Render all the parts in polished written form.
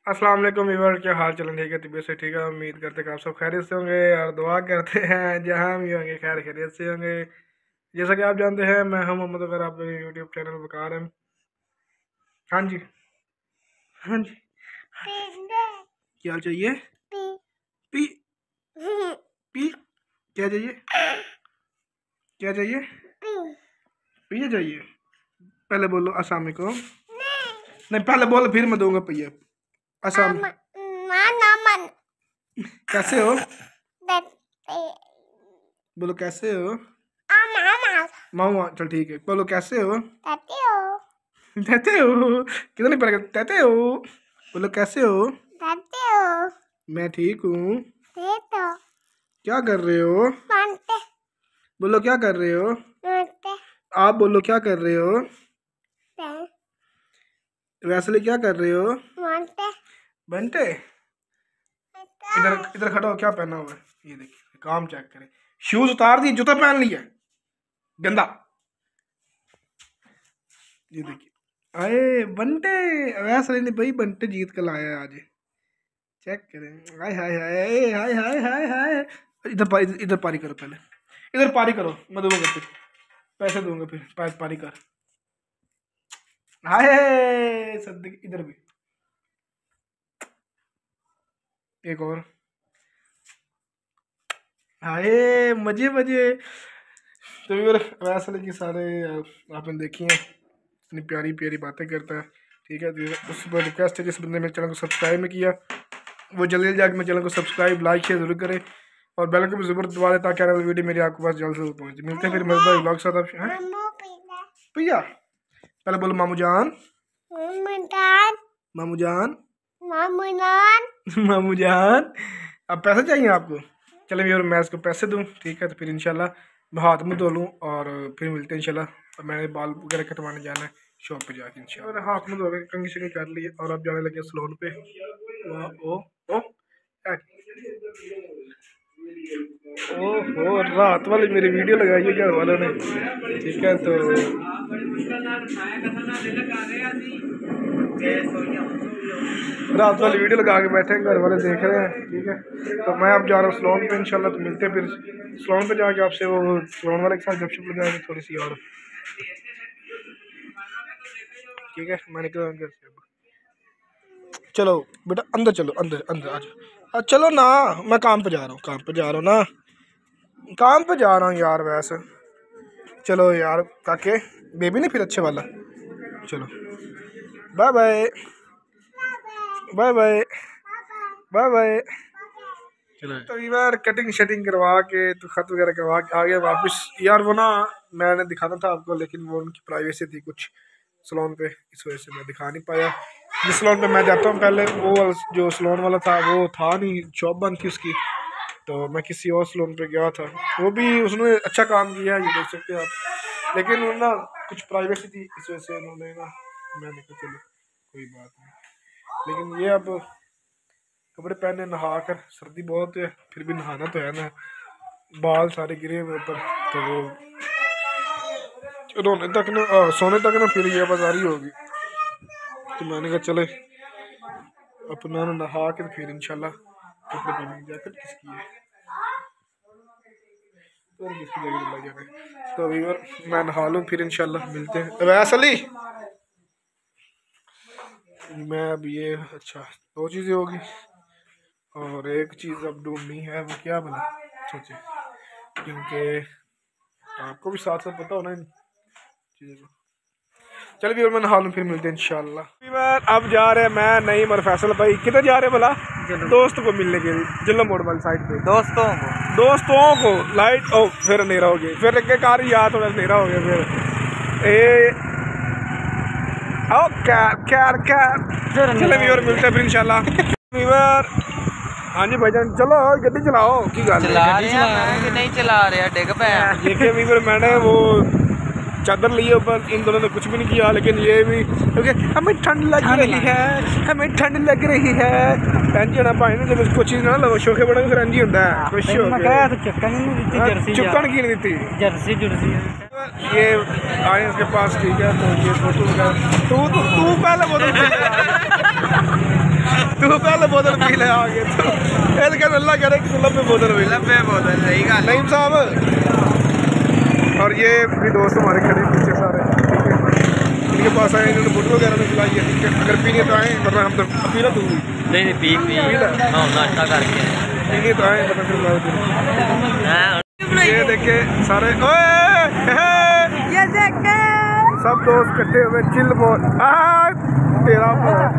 अस्सलाम वालेकुम व्यूअर, क्या हाल चल ठीक है? तबीयत से ठीक है? उम्मीद करते हैं कि आप सब खैरियत से होंगे और दुआ करते हैं जहाँ भी होंगे खैर खैरियत से होंगे। जैसा कि आप जानते हैं मैं हूं मोहम्मद, अगर आप मेरे यूट्यूब चैनल वकार हैं। हाँ जी, हाँ जी, क्या चाहिए? पी पी क्या चाहिए? क्या चाहिए? पिए चाहिए? पहले बोलो अस्सलाम वालेकुम। नहीं पहले बोलो फिर मैं दूंगा पिए। अस्सलाम। कैसे हो? बोलो कैसे हो? मामा चल ठीक है, बोलो कैसे हो? कहते हो कितना नहीं पड़ेगा? कहते हो, बोलो कैसे हो? मैं ठीक हूँ। क्या कर रहे हो? बोलो क्या कर रहे हो? आप बोलो क्या कर रहे हो? वैसे क्या कर रहे हो? बंटे इधर इधर खड़ा हो, क्या पहना हुआ है? ये देखिए, काम चेक करें। शूज उतार दिए, जूता पहन लिया गंदा। ये देखिए, अरे बंटे वैसे नहीं भाई, बंटे जीत कर लाया आज। चेक करें। हाय हाय हाय हाय हाय हाय हाय। इधर पारी करो, पहले इधर पारी करो, मैं दूंगा फिर पैसे दूंगा, फिर पारी कर। हाय सद्दिक, इधर भी एक और। हाय मजे मजे। तो वैसे कि सारे आपने देखी हैं, इतनी प्यारी प्यारी बातें करता है। ठीक है, तो उस पर रिक्वेस्ट है, जिस बंदे मेरे चैनल को सब्सक्राइब नहीं किया वो जल्दी जाकर मेरे चैनल को सब्सक्राइब लाइक शेयर जरूर करें और बेल को भी जरूर दबा दें ताकि आने वाली वीडियो मेरी आपके पास जल्द से जल्द पहुंचे। मिलते हैं फिर मजेदार व्लॉग के साथ। भैया पहले बोलो मामू जान, मामू जान, मामू जान। अब पैसे चाहिए आपको? चले भैया मैं इसको पैसे दूँ, ठीक है? तो फिर इंशाल्लाह मैं हाथ मुँह धो लूँ और फिर मिलते हैं इंशाल्लाह। और मैंने बाल वगैरह कटवाने जाना है शॉप पे जाके इंशाल्लाह। हाथ मुँह धो के कंघी शंघी कर लिए और अब जाने लगे सलून पे। ओहो रात वाली मेरी वीडियो लगाई है घर वालों ने, ठीक है? तो रात वाली वीडियो लगा के बैठे हैं, घर वाले देख रहे हैं, ठीक है? तो मैं अब जा रहा हूँ सलून पे इंशाल्लाह। तो मिलते हैं फिर सलून पे जाके आपसे, वो सलून वाले के साथ गपशप लगाएंगे थोड़ी सी और, ठीक है? मैं निकल रहा हूँ घर से अब। चलो बेटा अंदर चलो, अंदर अंदर आ जाओ। चलो ना, मैं काम पे जा रहा हूँ, काम पे जा रहा हूँ ना, काम पे जा रहा हूँ यार वैसे। चलो यार काके, बेबी नहीं फिर अच्छे वाला। चलो bye bye, bye bye, bye bye. चलो तो यार कटिंग शटिंग करवा के तो खत वगैरह करवा के आ गया वापस यार। वो ना मैंने दिखाना था आपको, लेकिन वो उनकी प्राइवेसी थी कुछ सलून पे, इस वजह से मैं दिखा नहीं पाया। जिस सलून पे मैं जाता हूँ पहले, वो जो सलून वाला था वो था नहीं, शॉप बंद थी उसकी, तो मैं किसी और सलून पे गया था। वो भी उसने अच्छा काम किया, ये देख सकते हैं आप, लेकिन वो ना कुछ प्राइवेसी थी, इस वजह से उन्होंने ना, मैंने कहा चलो कोई बात नहीं। लेकिन ये अब कपड़े पहने नहा कर, सर्दी बहुत है फिर भी नहाना तो है ना, बाल सारे गिरे हुए ऊपर, तो वो रोने तक ना सोने तक ना फिर ये बाजारी होगी। तो मैंने कहा चले अपना नहा के फिर इंशाल्लाह कपड़े पहनेंगे। जैकेट किसकी है? तो किसकी जगह है? तो अभी मैं नहा लूँ फिर इंशाल्लाह मिलते हैं। वैसे अली मैं अब ये अच्छा 2 चीज़ें होगी और एक चीज़ अब ढूंढनी है, वो क्या बना सोचे, क्योंकि आपको भी साथ साथ पता होना इन चीज़ों को। चल भी मैं नहा लूँ फिर मिलते हैं इंशाल्लाह। अब जा रहे हैं मैं नईम और फैसल भाई। किधर जा रहे हैं भला? दोस्त को मिलने के लिए, जिला मोड़ वाली साइड पे। दोस्तों को लाइट ओ फिर अंधेरा हो गया, फिर एक कार याद थोड़ा अंधेरा हो गया फिर ओ चले भी और मिलते हैं फिर इंशाल्लाह। हाँ जी भाईजान, चलो गड्डी चलाओ की गल नहीं चला रहा डिग पे। देखिए वीवर मैंने वो चादर लिए ऊपर, इन दोनों ने कुछ भी नहीं किया, लेकिन ये भी क्योंकि हमें ठंड लग रही है, हमें ठंड लग रही है। एंजी होना भाई ने जब कुछ चीज़ ना लो शौके बड़ा फिर एंजी होता है खुश हो गया। चुक्कन की नहीं दी जर्सी जुर्सी ये आए उसके पास, ठीक है? तो ये फोटो वगैरह तू पहले बोल तू आ गए तो क्या अल्लाह कह रहे कि लंबे बोतल हुई सही गल नईम साहब। और ये भी दोस्त हमारे खड़े पीछे सारे, ठीक है, इनके पास आए, इन्होंने बोतल वगैरह में पिलाई है, ठीक है। अगर पीने तो आए, वरना हम तो पीना तू नहीं पी नाश्ता करके पीने तो आए, वरना फिर ये देखे सारे, ये देखे सब दोस्त इकट्ठे हुए चिल मोड। तेरा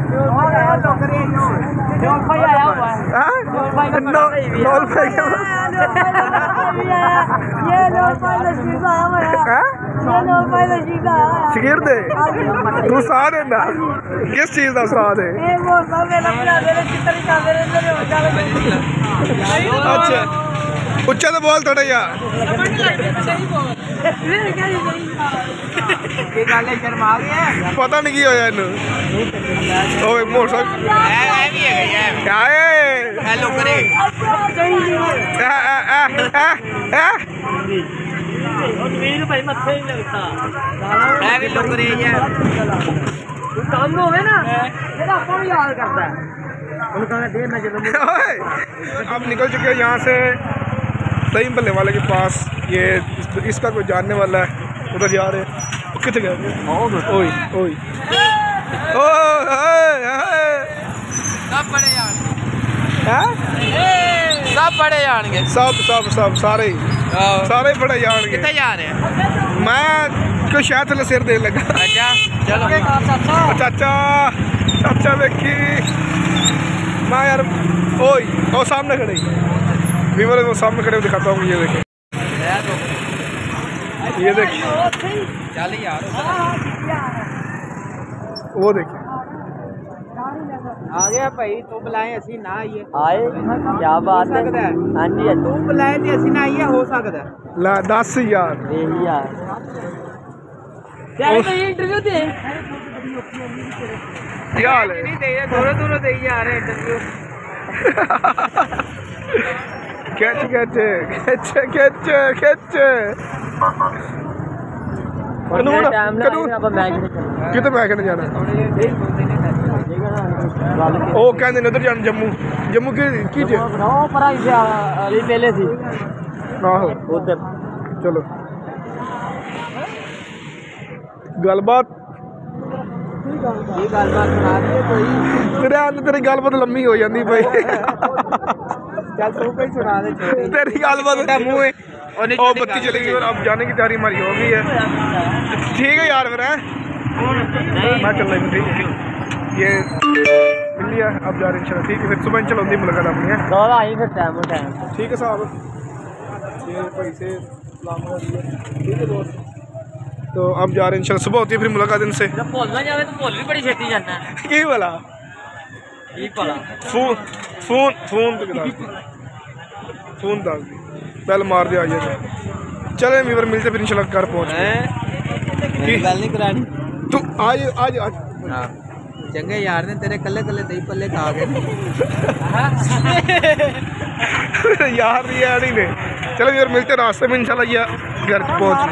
शकीर दे तू सा देना किस चीज का सा दे? अच्छा उच्चा तो बोल थोड़ा यार। पता नहीं की होया इन्हू मोटरसाइकिल अब निकल चुके हैं यहाँ से सईम बल्ले वाले के पास। ये इसका कोई जानने वाला है, उधर जा रहे हैं। कितने गए? ओए ओए सब बड़े जाएंगे, सब सब सब सारे सारे बड़े जाएंगे। कितने जा रहे हैं? मैं क्यों शायद थले सिर देने लगा। अच्छा चलो चाचा चाचा देखी मैं यार। ओए वो सामने खड़े वीवर, वो सामने खड़े दिखाता हूँ। ये देखे, ये देखिए, चल यार वो देखिए आ गया भाई। तू बुलाए असी ना आइए आए क्या बात है? हाँ जी तू बुलाए तो असी ना आइए, हो सकता ला 10 यार यार इंटरव्यू दे क्या हाल है? नहीं दे, दूरों दूरों दे जा रहे इंटरव्यू। खिच खिच खिच खिच खिच कितने मैं कहने जाना? ओ कहते उधर जाना जम्मू। जम्मू की मेले थी आहो उधर। चलो गलबात तेरी गलबात लम्मी हो जाती भाई। चल तू कोई सुना दे। तेरी गलबात मुँह है ओ बत्ती चली गई और अब जाने की तैयारी हमारी हो गई है। ठीक है यार फिर है मैं चल रही हूँ। ठीक है ये मिल लिया, अब जा रहे हैं इंशाल्लाह। ठीक है फिर सुबह इंशाल्लाह होती मुलाकात अपनी है। ठीक है साहब, ये भाई से ठीक है दोस्त। तो अब जा रहे हैं इंशाल्लाह, सुबह होती है फिर मुलाकात इनसे। भूलना जाए तो भूल भी बड़ी छेती जाना है। की वाला फोन फोन फोन तो फोन दस दी बैल मार दिया आइए। चले मीवर मिलते फिर इंशाल्लाह घर पहुँच गल नहीं करानी। तू आज आज आज चंगे यार ने तेरे कल्ले कल्ले दही पल्ले खा गए यार नहीं ने। चलो मीवर मिलते रास्ते में इंशाल्लाह ये घर पहुँच।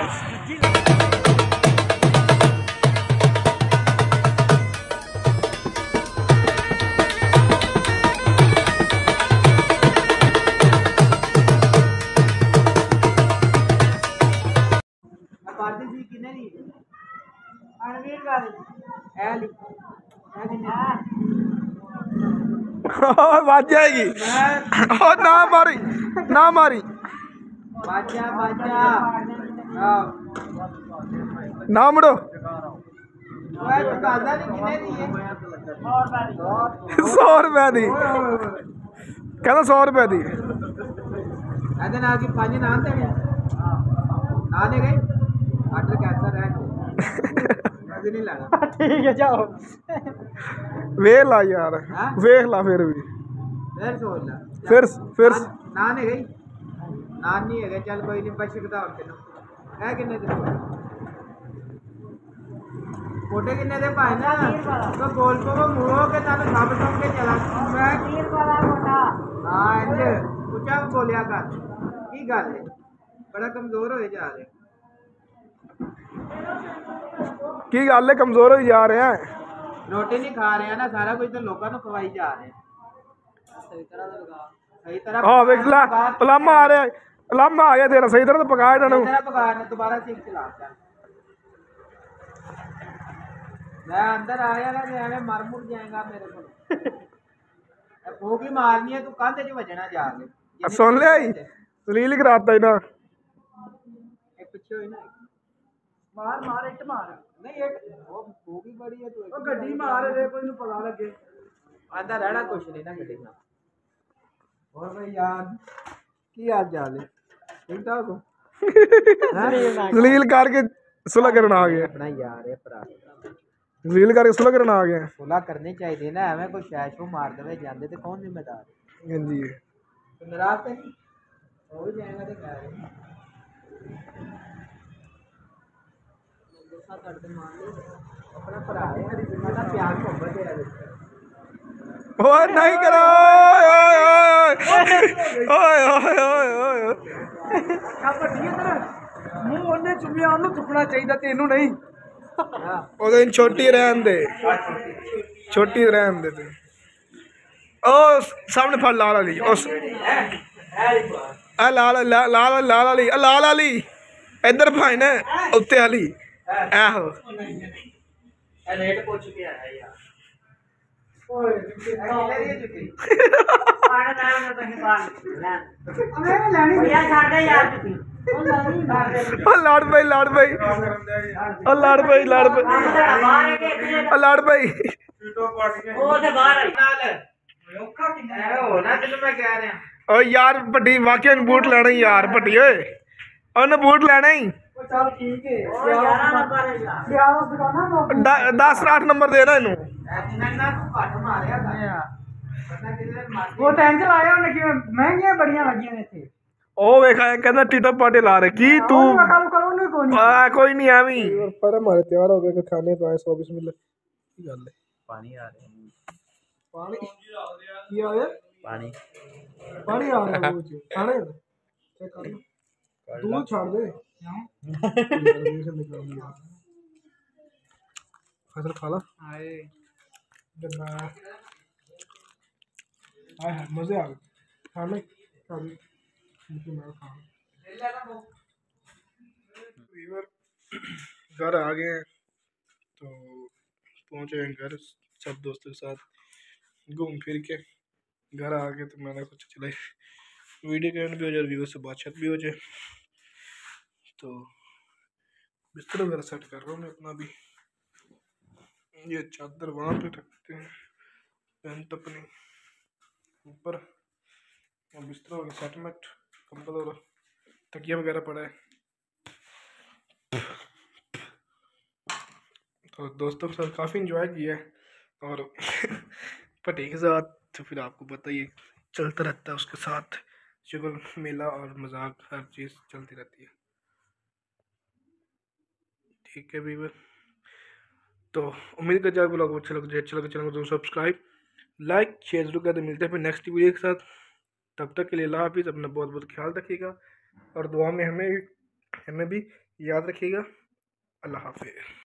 बाज जाएगी और ना मारी ना मारी ना मुड़ो। 100 रुपए दी कहना 100 रुपए दी ठीक है जाओ वेख ला यार वेख ला फिर भी फिर नान है गई नान नहीं है चल कोई नहीं बशकदा और तेन है किन्ने दे मोटे किन्ने दे भाई ना तो बोल को मुड़ो के ताने सब सब के चला मैं 30 वाला मोटा हां इंज ऊंचा बोलिया कर की गल है बड़ा कमजोर होए जा रहे की गल है कमजोर हो जा रहे हैं रोटी नहीं खा रहे हैं ना सारा कुछ तो लोगों को खवाई जा रहे हैं सही तरह हाँ वेख ला लामा आ रहा है लामा आ गया तेरा सही तरह तो पका इन्होंने सही तरह पका ने दोबारा सीख चला चल मैं अंदर आया ना एवं मर मुर जाएगा मेरे को भूखी मारनी है तू कंध च वजना जाके सुन लिया ही रील कराता ही ना एक पीछे हुई ना मार मार इट मार नहीं एक वो भूखी बड़ी है तू ओ गड्डी मार रे कोई नु पता लगे आंदा रहना कुछ नहीं ना गड्डी में और भाई यार की हाल चाल है ठीक ठाक हो रील करके सुलह करना आ गया अपना यार है भरा रील करके सुलह करना आ गया सुलह करनी चाहिए ना एवं कोई शै शू मार देवे जांदे ते कौन जिम्मेदार हाँ जी नाराज तो नहीं हो ही जाएगा तो क्या है अपना भरा है मेरा प्यार मोहब्बत है ओए नहीं करो ओए ओए ओए ओए ਮੂੰਹ ਉਹਨੇ ਚੁੰਮਿਆ ਉਹਨੂੰ ਚੁੱਕਣਾ ਚਾਹੀਦਾ ਤੈਨੂੰ ਨਹੀਂ ਉਹਦੇ ਛੋਟੀ ਰਹਿਣ ਦੇ ਛੋਟੀ ਰਹਿਣ ਦੇ ਤੂੰ ਉਹ ਸਾਹਮਣੇ ਫੜ ਲਾਲ ਵਾਲੀ ਉਸ ਆ ਲਾਲ ਵਾਲੀ ਆ ਲਾਲ ਵਾਲੀ ਇੱਧਰ ਭਾਈ ਨੇ ਉੱਤੇ ਵਾਲੀ ਆਹੋ ਰੇਟ ਪੁੱਛ ਕੇ ਆਇਆ ਯਾਰ ਓਏ ਪਾਣਾ ਨਾਲ ਮੈਂ ਤੈਨੂੰ ਬਾਲ ਲੈ ਮੈਂ ਲੈਣੀ ਯਾਰ ਛੱਡ ਦੇ ਯਾਰ ਤੁਸੀਂ ਉਹ ਲੜ ਪਈ ਉਹ ਲੜ ਪਈ ਲੜ ਪਈ ਉਹ ਤੇ ਬਾਹਰ ਆਈ ਨਾਲ ਔਖਾ ਕਿੰਨਾ ਹੈ ਹੋ ਨਾ ਤੈਨੂੰ ਮੈਂ ਕਹਿ ਰਿਹਾ ਓ ਯਾਰ ਵੱਡੀ ਵਾਕਿਆ ਨੂੰ ਬੂਟ ਲੈਣਾ ਹੀ ਯਾਰ ਵੱਡੀ ਓਏ ਉਹਨੇ ਬੂਟ ਲੈਣਾ ਹੀ ਉਹ ਚੱਲ ਠੀਕ ਹੈ 11 ਨੰਬਰ ਹੈ ਯਾਰ 11 ਦੁਕਾਨਾਂ 10 8 ਨੰਬਰ ਦੇਣਾ ਇਹਨੂੰ ਐਨਾ ਨਾ ਤੂੰ ਘੱਟ ਮਾਰਿਆ ਕਰ ਪਤਾ ਕਿਹਦੇ ਮਾਰ ਉਹ ਟੈਂਕ ਲਾਇਆ ਉਹਨੇ ਕਿਵੇਂ ਮਹਿੰਗੀਆਂ ਬੜੀਆਂ ਲੱਗੀਆਂ ਨੇ ਇੱਥੇ ਉਹ ਵੇਖਾ ਕਹਿੰਦਾ ਟੀਟਾ ਪਾਟੇ ਲਾ ਰਹੇ ਕੀ ਤੂੰ ਕਰੋ ਨਹੀਂ ਕੋਈ ਕੋਈ ਨਹੀਂ ਐਵੇਂ ਪਰ ਹਮਾਰੇ ਤਿਆਰ ਹੋ ਗਏ ਕਿ ਖਾਣੇ ਪਾए 100 बिस्मिल्लाह ਕੀ ਗੱਲ ਹੈ ਪਾਣੀ ਆ ਰਿਹਾ ਪਾਣੀ ਕੀ ਆ ਰਿਹਾ ਪਾਣੀ ਪਾਣੀ ਆ ਰਿਹਾ ਉਹ ਚ ਖਾਣੇ ਚੈੱਕ ਕਰ ਦੂਰ ਛੱਡ ਦੇ ਫਸਲ ਖਾ ਲਾ ਹਾਏ ਜੰਨਾ ਆਏ ਮਜ਼ੇ ਆ ਗਏ ਖਾਣੇ ਖਾ ਵੀ घर आ गए हैं तो पहुंचे हैं घर सब दोस्तों के साथ घूम फिर के घर आ गए तो मैंने कुछ चला वीडियो के एंड भी हो जाए व्यूअर से बातचीत भी हो जाए तो बिस्तर वगैरह सेट कर रहा हूँ मैं अपना भी ये चादर वहाँ पे रखते हैं पेंट अपनी ऊपर और बिस्तर वगैरह सेटमेंट कंबल और तकिया वगैरह पड़ा है तो दोस्तों के साथ काफ़ी इंजॉय किया है और पति के साथ तो फिर आपको पता ही चलता रहता है उसके साथ शुगर मेला और मजाक हर चीज़ चलती रहती है ठीक है भैया तो उम्मीद करते हैं ब्लॉग अच्छा लगे चैनल को सब्सक्राइब लाइक शेयर जरूर कर दे मिलते हैं फिर नेक्स्ट वीडियो के साथ तब तक के लिए अल्लाह हाफिज़ अपना बहुत बहुत ख्याल रखिएगा और दुआ में हमें भी याद रखिएगा अल्लाह हाफिज़।